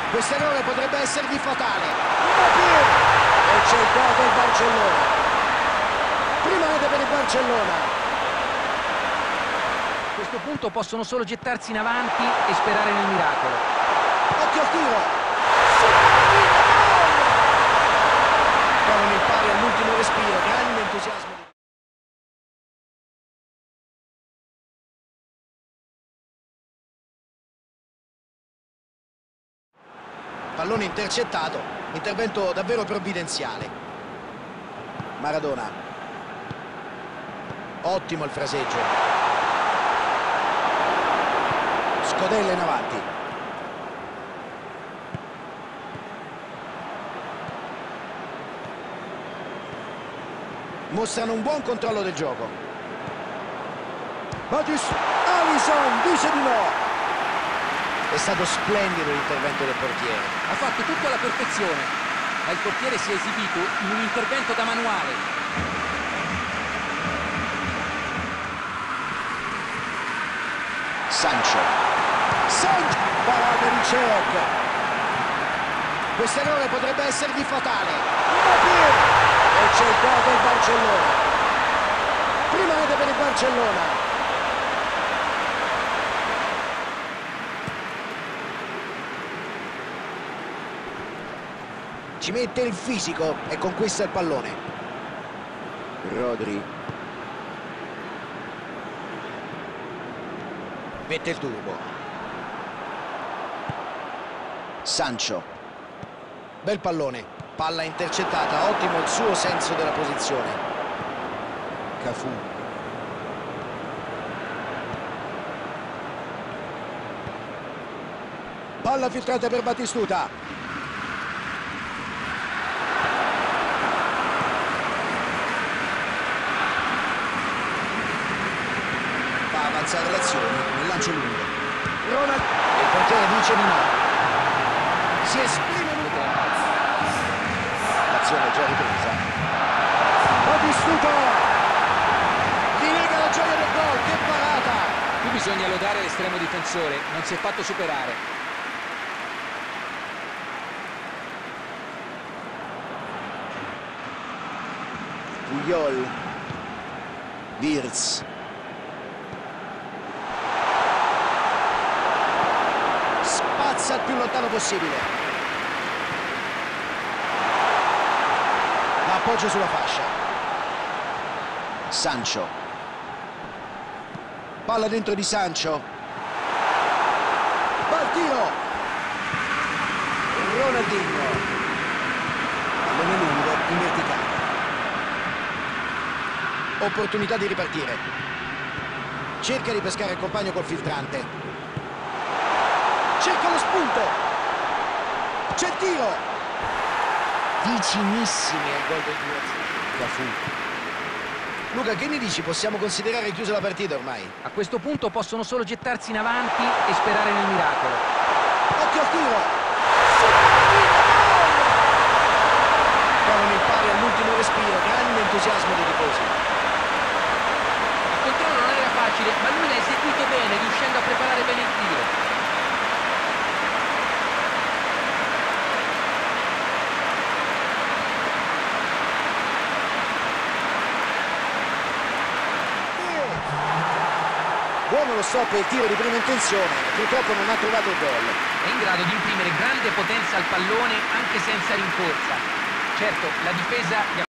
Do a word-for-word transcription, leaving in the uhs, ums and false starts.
Questo errore potrebbe essergli fatale. E c'è il gol del Barcellona. Prima rete per il Barcellona. A questo punto possono solo gettarsi in avanti e sperare nel miracolo. Occhio al tiro. Trovano il pari all'ultimo respiro. Grande entusiasmo. Pallone intercettato, intervento davvero provvidenziale. Maradona. Ottimo il fraseggio. Scodella in avanti. Mostrano un buon controllo del gioco. Alisson dice di no. È stato splendido l'intervento del portiere. Ha fatto tutto alla perfezione, ma il portiere si è esibito in un intervento da manuale. Sancho. Sant parata di Cech. Questo errore potrebbe essergli fatale. E c'è il gol del Barcellona. Prima rete per il Barcellona. Ci mette il fisico e conquista il pallone. Rodri. Mette il turbo. Sancho. Bel pallone. Palla intercettata. Ottimo il suo senso della posizione. Cafù. Palla filtrata per Batistuta. Avanzare l'azione nel lancio lungo. Ronald. E il portiere dice di no. Si esprime molto. L'azione è già ripresa. Batistuta. Gli nega la gioia del gol. Che parata. Qui bisogna lodare l'estremo difensore, non si è fatto superare. Puyol. Wirtz. Spazza il più lontano possibile. La appoggia sulla fascia. Sancho. Palla dentro di Sancho. Va al tiro. Ronaldinho. Pallone lungo in verticale. Opportunità di ripartire. Cerca di pescare il compagno col filtrante. Cerca lo spunto. C'è il tiro. Vicinissimi al gol del due a zero. Cafù. Luca, che ne dici? Possiamo considerare chiusa la partita ormai? A questo punto possono solo gettarsi in avanti e sperare nel miracolo. Occhio al tiro. Trovano il pari all'ultimo respiro. Grande entusiasmo dei tifosi. Il controllo non era facile, ma lui l'ha eseguito bene, riuscendo a preparare bene il tiro. Buono lo stop e il tiro di prima intenzione, purtroppo non ha trovato il gol. È in grado di imprimere grande potenza al pallone anche senza rincorsa. Certo, la difesa